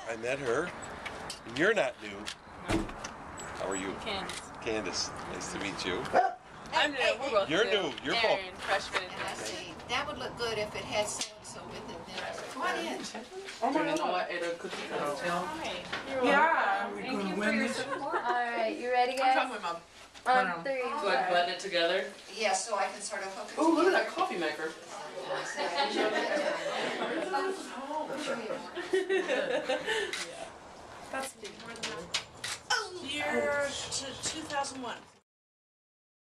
I met her. And you're not new. How are you? Candace. Candace. Nice to meet you. I'm new. We're both You're new. You're both. Aaron, freshman. And I see, that would look good if it had so-and-so with it then. Come on in. Oh my You know God. what? It'll cook you tell. Yeah. Thank you for your support. Alright, you ready I'm guys? talking with Mom. On 3. So I blend it together. Yeah, so I can sort of hook it Oh, look at together. that coffee maker. That's big. Year to 2001.